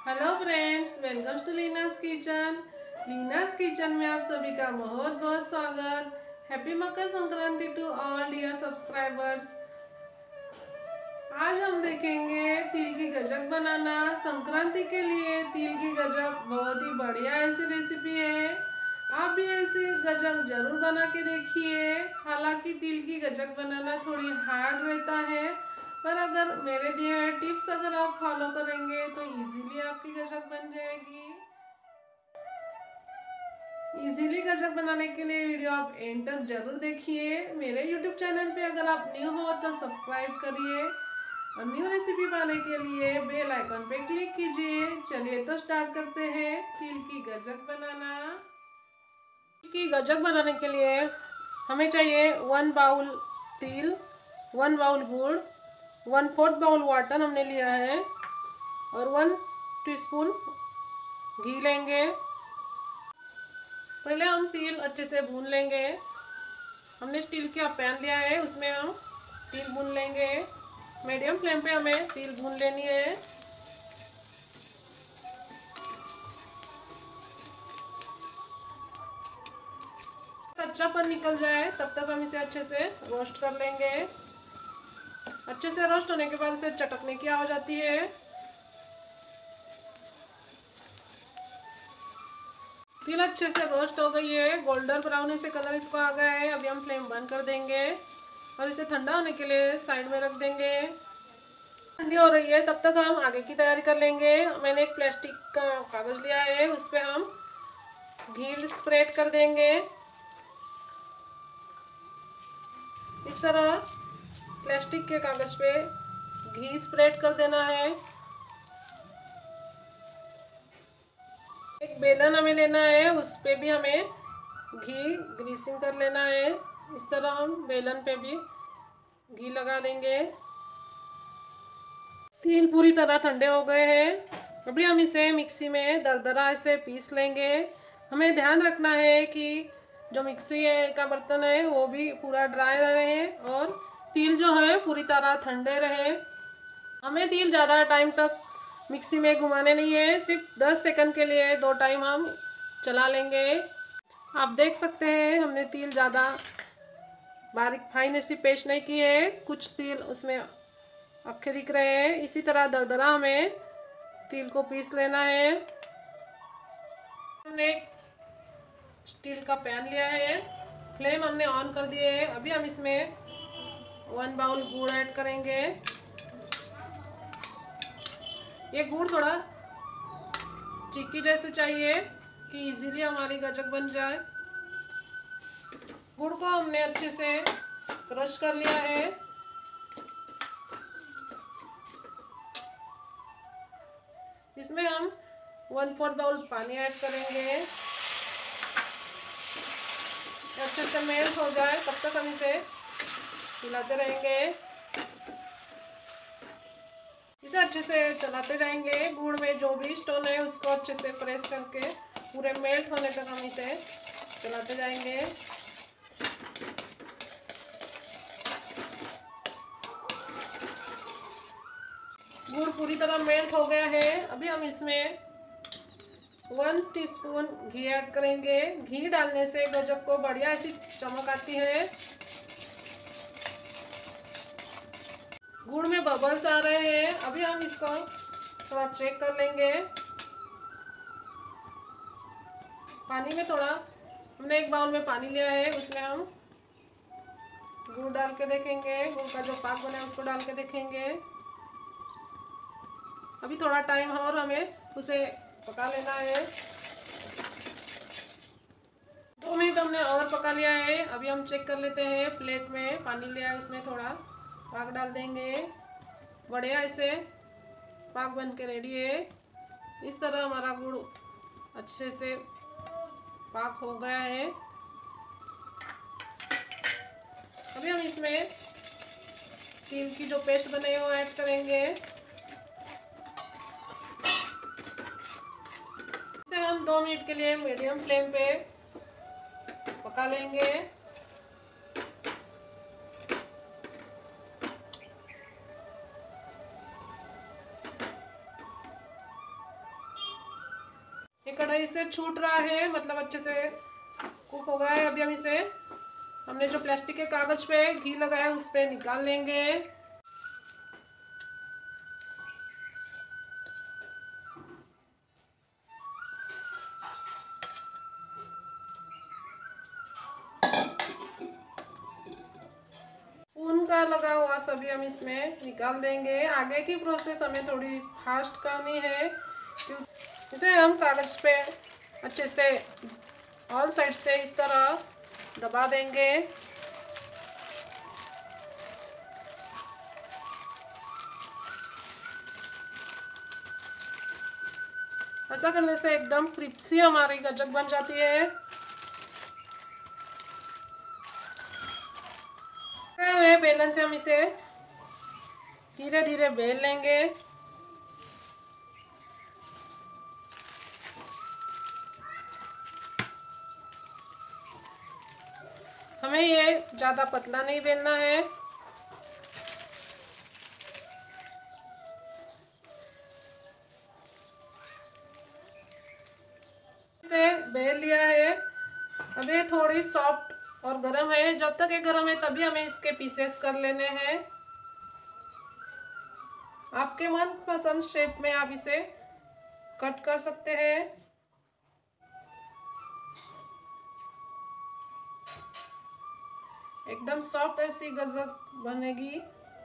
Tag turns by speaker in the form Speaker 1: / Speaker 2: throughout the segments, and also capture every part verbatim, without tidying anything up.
Speaker 1: Hello friends, welcome to Leena's kitchen. Leena's kitchen में आप सभी का बहुत बहुत स्वागत। Happy Makar Sankranti to all dear subscribers. आज हम देखेंगे तिल की गजक बनाना। संक्रांति के लिए तिल की गजक बहुत ही बढ़िया ऐसी रेसिपी है। आप भी ऐसी गजक जरूर बना के देखिए। हालांकि तिल की गजक बनाना थोड़ी हार्ड रहता है, पर अगर मेरे दिए हुए टिप्स अगर आप फॉलो करेंगे तो इजीली आपकी गजक बन जाएगी। इजीली गजक बनाने के लिए वीडियो आप एंड तक जरूर देखिए। मेरे यूट्यूब चैनल पे अगर आप न्यू हो तो सब्सक्राइब करिए और न्यू रेसिपी पाने के लिए बेल आइकन पे क्लिक कीजिए। चलिए तो स्टार्ट करते हैं तिल की गजक बनाना। तिल की गजक बनाने के लिए हमें चाहिए वन बाउल तिल, वन बाउल गुड़, वन फोर्थ बाउल वाटर हमने लिया है और वन टीस्पून घी लेंगे। पहले हम तिल अच्छे से भून लेंगे। हमने स्टील का पैन लिया है, उसमें हम तिल भून लेंगे। मीडियम फ्लेम पे हमें तिल भून लेनी है। कच्चापन निकल जाए तब तक हम इसे अच्छे से रोस्ट कर लेंगे। अच्छे से रोस्ट होने के बाद इसे चटकने की आवाज आती है। तिल अच्छे से रोस्ट हो गई है, गोल्डन ब्राउन से कलर इसको आ गया है। अभी हम फ्लेम बंद कर देंगे और इसे ठंडा होने के लिए साइड में रख देंगे। ठंडी हो रही है तब तक हम आगे की तैयारी कर लेंगे। मैंने एक प्लास्टिक का कागज लिया है, उस पर हम घी स्प्रेड कर देंगे। इस तरह प्लास्टिक के कागज पे घी स्प्रेड कर देना है। एक बेलन हमें लेना है, उस पे भी हमें घी ग्रीसिंग कर लेना है। इस तरह हम बेलन पे भी घी लगा देंगे। तिल पूरी तरह ठंडे हो गए हैं। अभी हम इसे मिक्सी में दरदरा ऐसे पीस लेंगे। हमें ध्यान रखना है कि जो मिक्सी का बर्तन है वो भी पूरा ड्राई रहे और तिल जो है पूरी तरह ठंडे रहे। हमें तिल ज़्यादा टाइम तक मिक्सी में घुमाने नहीं है, सिर्फ दस सेकंड के लिए दो टाइम हम चला लेंगे। आप देख सकते हैं हमने तिल ज़्यादा बारीक फाइन ऐसी पेस्ट नहीं की है, कुछ तिल उसमें अक्खे दिख रहे हैं। इसी तरह दरदरा हमें तिल को पीस लेना है। हमने स्टील का पैन लिया है, फ्लेम हमने ऑन कर दिए है। अभी हम इसमें वन बाउल गुड़ ऐड करेंगे। ये गुड़ थोड़ा चिक्की जैसे चाहिए कि इजीली हमारी गजक बन जाए। गुड़ को हमने अच्छे से क्रश कर लिया है। इसमें हम वन फोर्थ बाउल पानी ऐड करेंगे। अच्छे से मेल्ट हो जाए तब तक हम इसे हिलाते रहेंगे। इसे अच्छे से चलाते जाएंगे। गुड़ में जो भी स्टोन है उसको अच्छे से प्रेस करके पूरे मेल्ट होने तक हम इसे चलाते जाएंगे। गुड़ पूरी तरह मेल्ट हो गया है। अभी हम इसमें वन टीस्पून घी ऐड करेंगे। घी डालने से गजक को बढ़िया ऐसी चमक आती है। गुड़ में बबल्स आ रहे हैं, अभी हम इसको थोड़ा चेक कर लेंगे। पानी में थोड़ा हमने एक बाउल में पानी लिया है, उसमें हम गुड़ डाल के देखेंगे। गुड़ का जो पाक बना है उसको डाल के देखेंगे। अभी थोड़ा टाइम और हमें उसे पका लेना है। दो मिनट हमने और पका लिया है। अभी हम चेक कर लेते हैं। प्लेट में पानी लिया है, उसमें थोड़ा पाक डाल देंगे। बढ़िया ऐसे पाक बन के रेडी है। इस तरह हमारा गुड़ अच्छे से पाक हो गया है। अभी हम इसमें तिल की जो पेस्ट बनाई है वो ऐड करेंगे। इसे हम दो मिनट के लिए मीडियम फ्लेम पे पका लेंगे। कढ़ाई से छूट रहा है, मतलब अच्छे से कुक हो गया है। अभी हम इसे हमने जो प्लास्टिक के कागज पे घी लगाया उस पे निकाल लेंगे। ऊन का लगा हुआ सभी हम इसमें निकाल देंगे। आगे की प्रोसेस हमें थोड़ी फास्ट करनी है। इसे हम कागज पे अच्छे से ऑल साइड से इस तरह दबा देंगे। ऐसा करने से एकदम क्रिस्पी हमारी गजक बन जाती है। हुए बेलन से हम इसे धीरे धीरे बेल लेंगे। हमें ये ज्यादा पतला नहीं बेलना है। इसे बेल लिया है। अब ये थोड़ी सॉफ्ट और गरम है। जब तक ये गरम है तभी हमें इसके पीसेस कर लेने हैं। आपके मन पसंद शेप में आप इसे कट कर सकते हैं। एकदम सॉफ्ट ऐसी गजक बनेगी।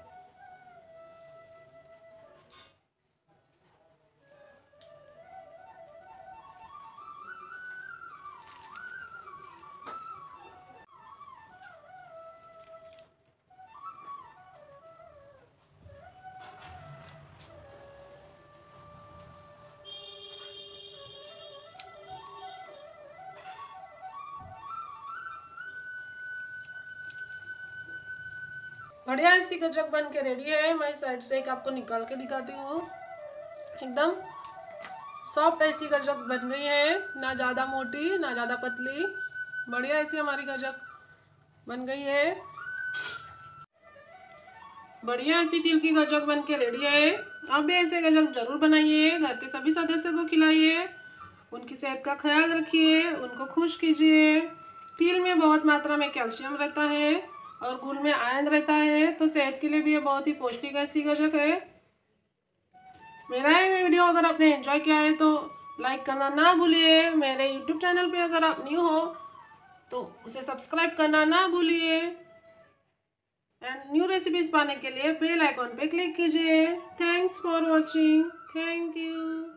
Speaker 1: बढ़िया ऐसी गजक बन के रेडी है। मैं साइड से एक आपको निकाल के दिखाती हूँ। एकदम सॉफ्ट ऐसी गजक बन गई है, ना ज़्यादा मोटी ना ज़्यादा पतली। बढ़िया ऐसी हमारी गजक बन गई है। बढ़िया ऐसी तिल की गजक बन के रेडी है। आप भी ऐसे गजक जरूर बनाइए, घर के सभी सदस्यों को खिलाइए, उनकी सेहत का ख्याल रखिए, उनको खुश कीजिए। तिल में बहुत मात्रा में कैल्शियम रहता है और गुड़ में आयरन रहता है, तो सेहत के लिए भी ये बहुत ही पौष्टिक ऐसी गजक है। मेरा ये वीडियो अगर आपने एंजॉय किया है तो लाइक करना ना भूलिए। मेरे यूट्यूब चैनल पे अगर आप न्यू हो तो उसे सब्सक्राइब करना ना भूलिए। एंड न्यू रेसिपीज पाने के लिए बेल आइकॉन पे क्लिक कीजिए। Thanks for watching. Thank you.